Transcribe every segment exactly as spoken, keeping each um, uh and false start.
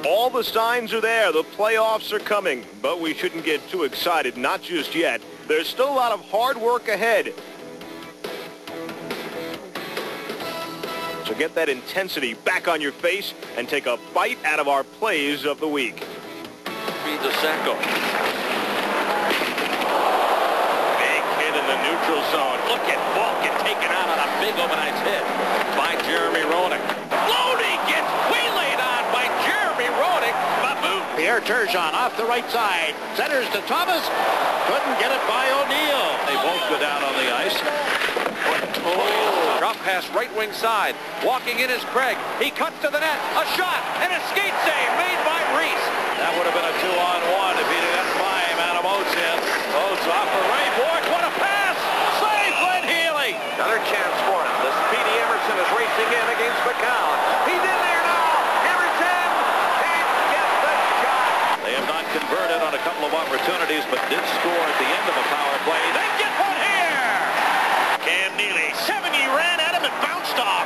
All the signs are there. The playoffs are coming, but we shouldn't get too excited, not just yet. There's still a lot of hard work ahead. So get that intensity back on your face and take a bite out of our plays of the week. Feed the Sacco. Big hit in the neutral zone. Look at ball get taken out on a big overnight hit by Jeremy Roenick. Loading gets waylaid on by Jeremy Roenick. Babu. Pierre Turgeon off the right side. Centers to Thomas. Couldn't get it by O'Neill. They both go down on the ice. Oh. Drop pass right wing side. Walking in is Craig. He cuts to the net. A shot and a skate save made by Reese. That would have been a two-on-one if he didn't buy him out of Oates in. Oates off for Ray Bourque. What a pass! Save Glenn Healy. Another chance for him. The speedy Emerson is racing in against McCown. He's in there now. Emerson can't get the shot. They have not converted on a couple of opportunities, but did score at the end of a power play. They get one here. Cam Neely. seventy ran at him and bounced off.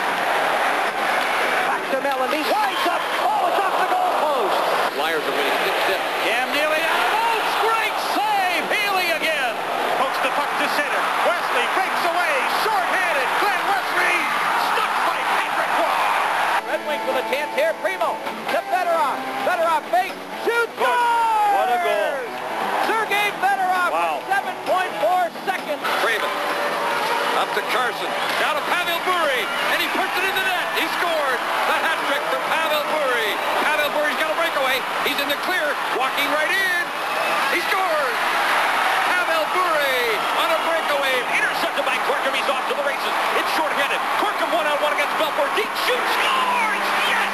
Back to Melody. Winds up. Oh, it's off the goalpost. Flyers are winning six zip. Cam Neely out of Oates. Great save. Healy again. Pokes the puck to center. Wesley breaks away. Short-handed. Glenn Wesley. Stuck by Patrick Waugh. Red Wings with a chance here. Primo to Fedorov. Fedorov fakes. Shoots. Scores! What a goal. Sergei Fedorov. Wow. seven point four seconds. Craven. Up to Carson. Down to Pavel Bure. And he puts it in the net. He scored. The hat trick for Pavel Bure. Pavel Bure's got a breakaway. He's in the clear. Walking right in. He scores. Pavel Bure on a breakaway. Intercepted by Corkum. He's off to the races. It's short-handed. Corkum one-on-one against Belfort. Deep shoot. Scores. Yes!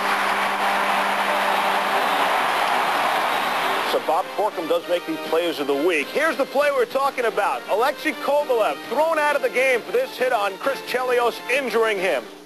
So Bob Corkum does make these players of the week. Here's the play we're talking about. Alexei Kovalev thrown out of the game for this hit on Chris Chelios, injuring him.